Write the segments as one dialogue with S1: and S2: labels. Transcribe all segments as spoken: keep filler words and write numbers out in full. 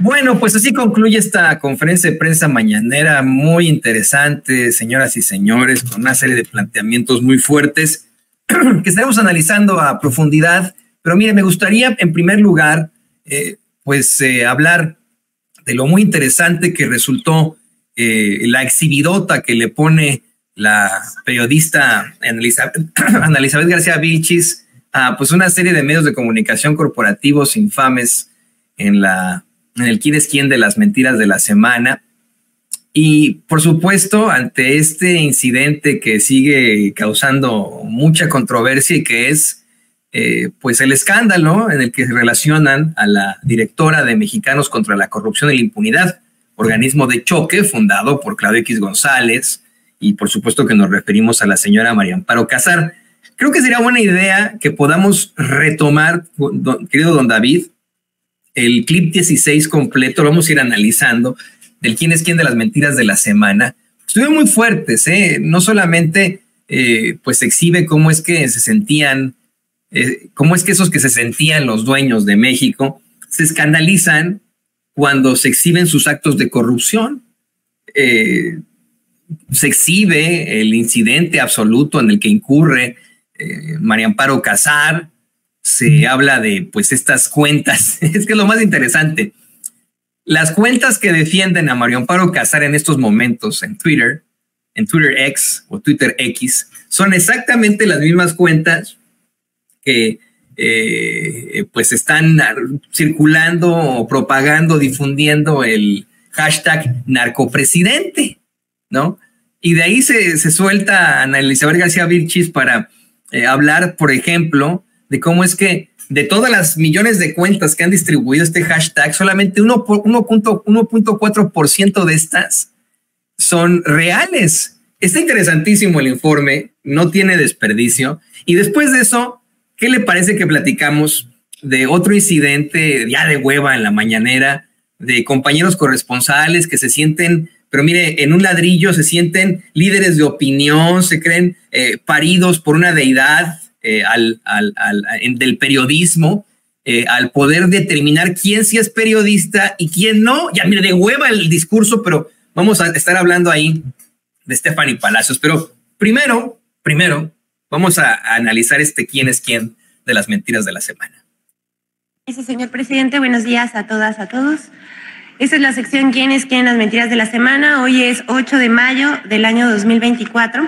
S1: Bueno, pues así concluye esta conferencia de prensa mañanera muy interesante, señoras y señores, con una serie de planteamientos muy fuertes que estaremos analizando a profundidad. Pero mire, me gustaría en primer lugar, eh, pues eh, hablar de lo muy interesante que resultó eh, la exhibidota que le pone la periodista Ana Elizabeth, Ana Elizabeth García Vilchis a pues una serie de medios de comunicación corporativos infames en la en el quién es quién de las mentiras de la semana. Y por supuesto, ante este incidente que sigue causando mucha controversia y que es eh, pues el escándalo en el que relacionan a la directora de Mexicanos contra la Corrupción y la Impunidad, organismo de choque fundado por Claudio X González, y por supuesto que nos referimos a la señora María Amparo Casar. Creo que sería buena idea que podamos retomar, don, querido don David, el clip dieciséis completo, lo vamos a ir analizando, del quién es quién de las mentiras de la semana. Estuvieron muy fuertes, ¿eh? No solamente eh, pues exhibe cómo es que se sentían, eh, cómo es que esos que se sentían los dueños de México se escandalizan cuando se exhiben sus actos de corrupción. Eh, se exhibe el incidente absoluto en el que incurre eh, María Amparo Casar. Se habla de pues estas cuentas, es que es lo más interesante. Las cuentas que defienden a María Amparo Casar en estos momentos en Twitter, en Twitter X o Twitter X, son exactamente las mismas cuentas que eh, pues están circulando o propagando, difundiendo el hashtag narcopresidente, ¿no? Y de ahí se, se suelta Ana Elizabeth García Vilchis para eh, hablar, por ejemplo, de cómo es que de todas las millones de cuentas que han distribuido este hashtag, solamente uno punto cuatro por ciento de estas son reales. Está interesantísimo el informe, no tiene desperdicio. Y después de eso, ¿qué le parece que platicamos de otro incidente ya de hueva en la mañanera, de compañeros corresponsales que se sienten, pero mire, en un ladrillo se sienten líderes de opinión, se creen eh, paridos por una deidad, Eh, al, al, al, al, del periodismo, eh, al poder determinar quién sí es periodista y quién no? Ya mire, de hueva el discurso, pero vamos a estar hablando ahí de Stephanie Palacios. Pero primero, primero, vamos a, a analizar este quién es quién de las mentiras de la semana.
S2: Ese señor presidente, buenos días a todas, a todos. Esta es la sección quién es quién, las mentiras de la semana. Hoy es ocho de mayo del año dos mil veinticuatro.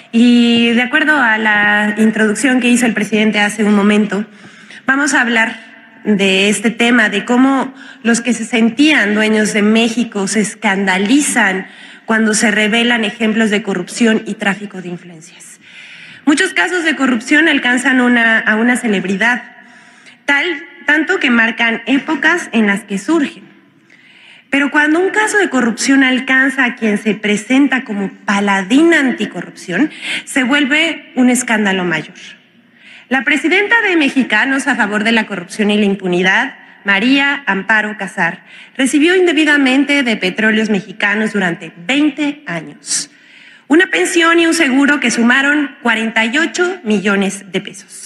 S2: Y de acuerdo a la introducción que hizo el presidente hace un momento, vamos a hablar de este tema, de cómo los que se sentían dueños de México se escandalizan cuando se revelan ejemplos de corrupción y tráfico de influencias. Muchos casos de corrupción alcanzan una, a una celebridad, tal, tanto que marcan épocas en las que surgen. Pero cuando un caso de corrupción alcanza a quien se presenta como paladín anticorrupción, se vuelve un escándalo mayor. La presidenta de Mexicanos a favor de la corrupción y la impunidad, María Amparo Casar, recibió indebidamente de Petróleos Mexicanos durante veinte años una pensión y un seguro que sumaron cuarenta y ocho millones de pesos.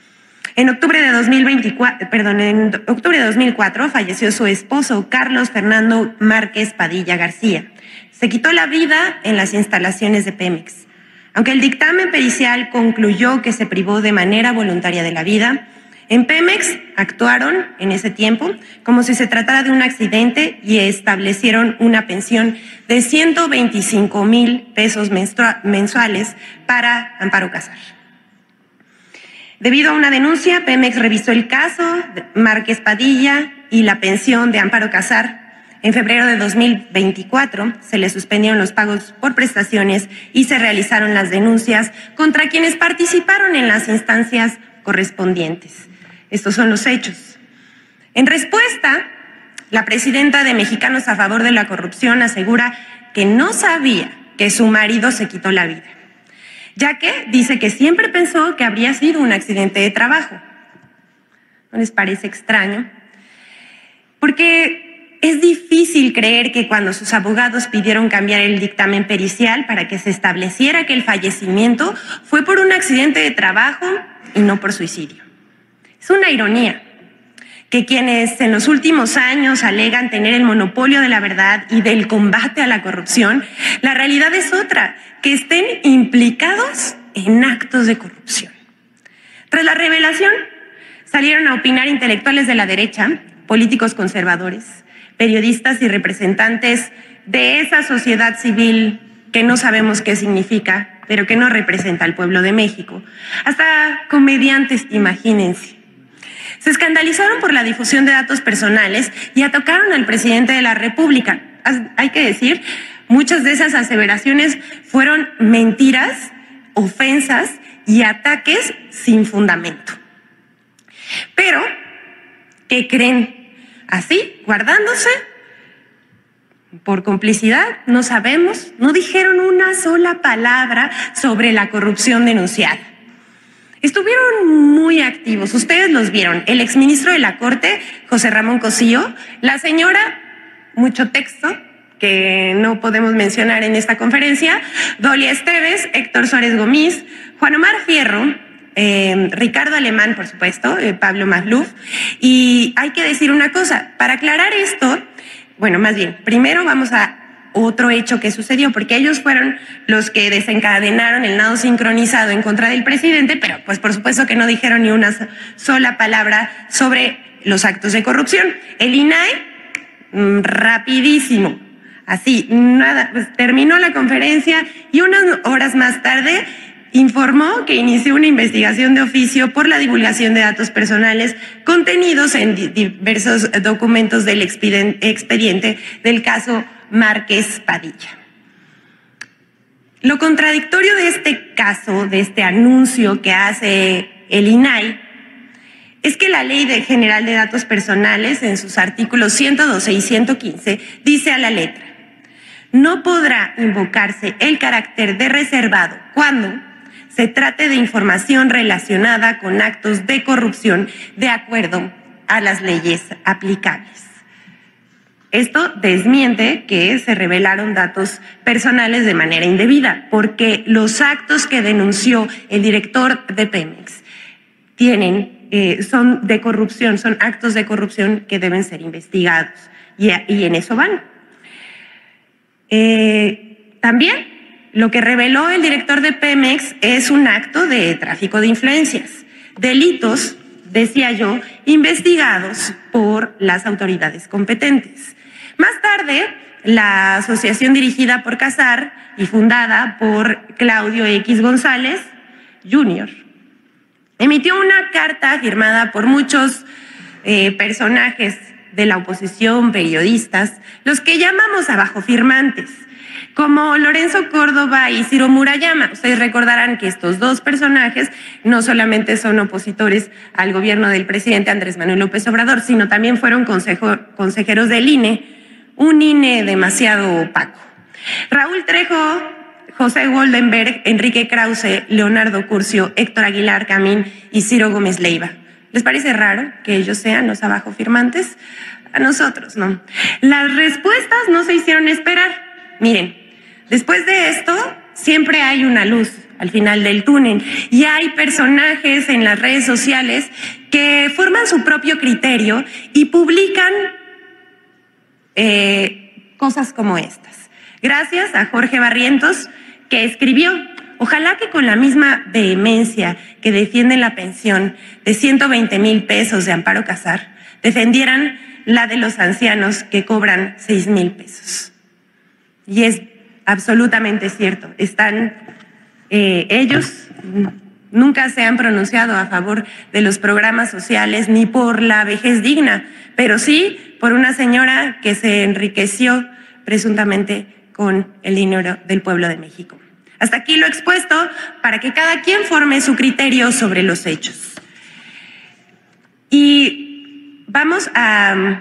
S2: En octubre de dos mil veinticuatro, perdón, en octubre de dos mil cuatro falleció su esposo Carlos Fernando Márquez Padilla García. Se quitó la vida en las instalaciones de Pemex. Aunque el dictamen pericial concluyó que se privó de manera voluntaria de la vida, en Pemex actuaron en ese tiempo como si se tratara de un accidente y establecieron una pensión de ciento veinticinco mil pesos mensuales para Amparo Casar. Debido a una denuncia, Pemex revisó el caso de Márquez Padilla y la pensión de Amparo Casar. En febrero de dos mil veinticuatro se le suspendieron los pagos por prestaciones y se realizaron las denuncias contra quienes participaron en las instancias correspondientes. Estos son los hechos. En respuesta, la presidenta de Mexicanos a favor de la corrupción asegura que no sabía que su marido se quitó la vida, ya que dice que siempre pensó que habría sido un accidente de trabajo. ¿No les parece extraño? Porque es difícil creer que cuando sus abogados pidieron cambiar el dictamen pericial para que se estableciera que el fallecimiento fue por un accidente de trabajo y no por suicidio. Es una ironía que quienes en los últimos años alegan tener el monopolio de la verdad y del combate a la corrupción, la realidad es otra, que estén implicados en actos de corrupción. Tras la revelación, salieron a opinar intelectuales de la derecha, políticos conservadores, periodistas y representantes de esa sociedad civil que no sabemos qué significa, pero que no representa al pueblo de México. Hasta comediantes, imagínense. Se escandalizaron por la difusión de datos personales y atacaron al presidente de la República. Hay que decir, muchas de esas aseveraciones fueron mentiras, ofensas y ataques sin fundamento. Pero, ¿qué creen? Así, guardándose, por complicidad, no sabemos, no dijeron una sola palabra sobre la corrupción denunciada. Estuvieron muy activos, ustedes los vieron, el exministro de la Corte, José Ramón Cosío, la señora, mucho texto que no podemos mencionar en esta conferencia, Dolia Esteves, Héctor Suárez Gómez, Juan Omar Fierro, eh, Ricardo Alemán, por supuesto, eh, Pablo Magluf. Y hay que decir una cosa, para aclarar esto, bueno, más bien, primero vamos a otro hecho que sucedió, porque ellos fueron los que desencadenaron el nado sincronizado en contra del presidente, pero pues por supuesto que no dijeron ni una sola palabra sobre los actos de corrupción. El I N A I, rapidísimo, así, nada, pues terminó la conferencia y unas horas más tarde informó que inició una investigación de oficio por la divulgación de datos personales contenidos en diversos documentos del expediente del caso Márquez Padilla. Lo contradictorio de este caso, de este anuncio que hace el I N A I, es que la Ley General de Datos Personales, en sus artículos ciento doce y ciento quince, dice a la letra: no podrá invocarse el carácter de reservado cuando se trate de información relacionada con actos de corrupción de acuerdo a las leyes aplicables. Esto desmiente que se revelaron datos personales de manera indebida, porque los actos que denunció el director de Pemex tienen, eh, son de corrupción, son actos de corrupción que deben ser investigados, y, y en eso van. Eh, también lo que reveló el director de Pemex es un acto de tráfico de influencias, delitos, decía yo, investigados por las autoridades competentes. Más tarde, la asociación dirigida por Casar y fundada por Claudio X González junior emitió una carta firmada por muchos eh, personajes de la oposición, periodistas, los que llamamos abajofirmantes, como Lorenzo Córdoba y Ciro Murayama. Ustedes recordarán que estos dos personajes no solamente son opositores al gobierno del presidente Andrés Manuel López Obrador, sino también fueron consejo, consejeros del I N E, un I N E demasiado opaco. Raúl Trejo, José Goldenberg, Enrique Krause, Leonardo Curcio, Héctor Aguilar Camín y Ciro Gómez Leiva. ¿Les parece raro que ellos sean los abajofirmantes? A nosotros no. Las respuestas no se hicieron esperar. Miren, después de esto, siempre hay una luz al final del túnel y hay personajes en las redes sociales que forman su propio criterio y publican eh, cosas como estas. Gracias a Jorge Barrientos, que escribió: ojalá que con la misma vehemencia que defienden la pensión de ciento veinte mil pesos de Amparo Casar, defendieran la de los ancianos que cobran seis mil pesos. Y es absolutamente cierto. Están, eh, ellos nunca se han pronunciado a favor de los programas sociales ni por la vejez digna, pero sí por una señora que se enriqueció presuntamente con el dinero del pueblo de México. Hasta aquí lo expuesto para que cada quien forme su criterio sobre los hechos. Y vamos a,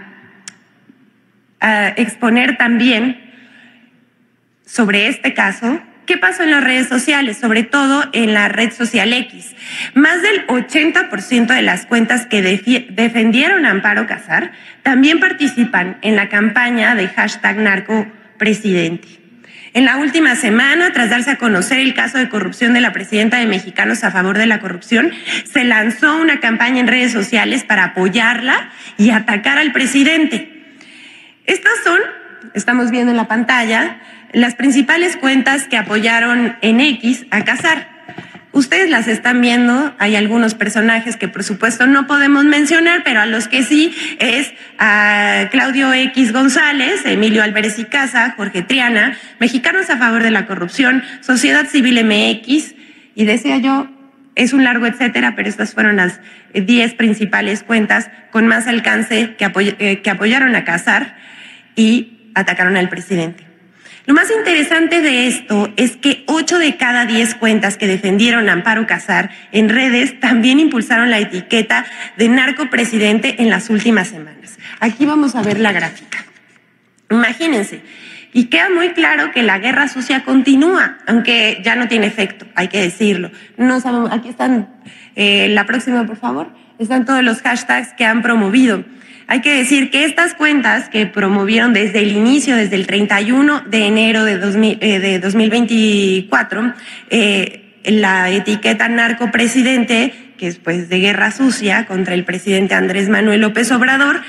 S2: a exponer también sobre este caso, ¿qué pasó en las redes sociales? Sobre todo en la red social X. Más del ochenta por ciento de las cuentas que defendieron a Amparo Casar también participan en la campaña de hashtag narcopresidente. En la última semana, tras darse a conocer el caso de corrupción de la presidenta de Mexicanos a favor de la corrupción, se lanzó una campaña en redes sociales para apoyarla y atacar al presidente. Estas son, estamos viendo en la pantalla, las principales cuentas que apoyaron en X a Casar. Ustedes las están viendo, hay algunos personajes que por supuesto no podemos mencionar, pero a los que sí es a Claudio X González, Emilio Álvarez y Casa, Jorge Triana, Mexicanos a favor de la corrupción, Sociedad Civil M X, y decía yo, es un largo etcétera, pero estas fueron las diez principales cuentas con más alcance que, apoy eh, que apoyaron a Casar y atacaron al presidente. Lo más interesante de esto es que ocho de cada diez cuentas que defendieron a Amparo Casar en redes también impulsaron la etiqueta de narcopresidente en las últimas semanas. Aquí vamos a ver la gráfica. Imagínense, y queda muy claro que la guerra sucia continúa, aunque ya no tiene efecto, hay que decirlo. No sabemos, aquí están, eh, la próxima por favor, están todos los hashtags que han promovido. Hay que decir que estas cuentas que promovieron desde el inicio, desde el treinta y uno de enero de, dos mil, eh, de dos mil veinticuatro, eh, la etiqueta narcopresidente, que es pues de guerra sucia contra el presidente Andrés Manuel López Obrador,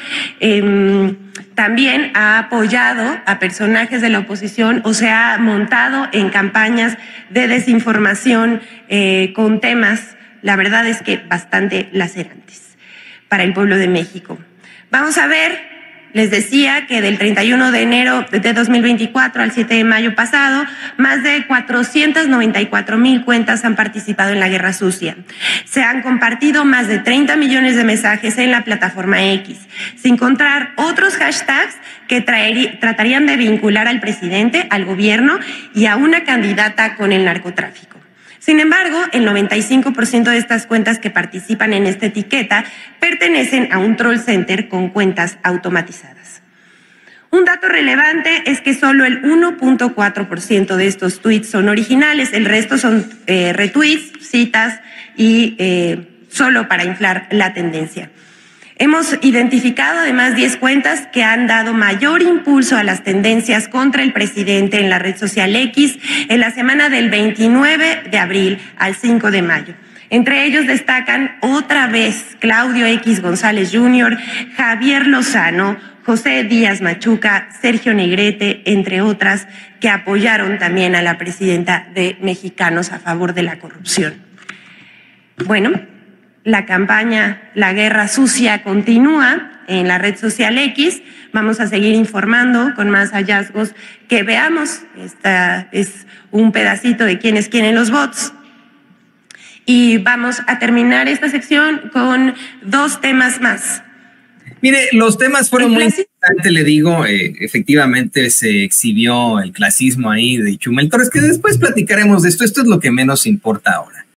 S2: eh, también ha apoyado a personajes de la oposición o se ha montado en campañas de desinformación eh, con temas, la verdad es que bastante lacerantes para el pueblo de México. Vamos a ver, les decía que del treinta y uno de enero de dos mil veinticuatro al siete de mayo pasado, más de cuatrocientas noventa y cuatro mil cuentas han participado en la guerra sucia. Se han compartido más de treinta millones de mensajes en la plataforma X, sin contar otros hashtags que traer, tratarían de vincular al presidente, al gobierno y a una candidata con el narcotráfico. Sin embargo, el noventa y cinco por ciento de estas cuentas que participan en esta etiqueta pertenecen a un troll center con cuentas automatizadas. Un dato relevante es que solo el uno punto cuatro por ciento de estos tweets son originales, el resto son eh, retweets, citas y eh, solo para inflar la tendencia. Hemos identificado además diez cuentas que han dado mayor impulso a las tendencias contra el presidente en la red social X en la semana del veintinueve de abril al cinco de mayo. Entre ellos destacan otra vez Claudio X González junior, Javier Lozano, José Díaz Machuca, Sergio Negrete, entre otras, que apoyaron también a la presidenta de Mexicanos a favor de la corrupción. Bueno, la campaña La Guerra Sucia continúa en la red social X. Vamos a seguir informando con más hallazgos que veamos. Esta es un pedacito de quién es quién en los bots. Y vamos a terminar esta sección con dos temas más.
S1: Mire, los temas fueron muy interesantes, le digo, eh, efectivamente se exhibió el clasismo ahí de Chumel Torres, que después platicaremos de esto. Esto es lo que menos importa ahora.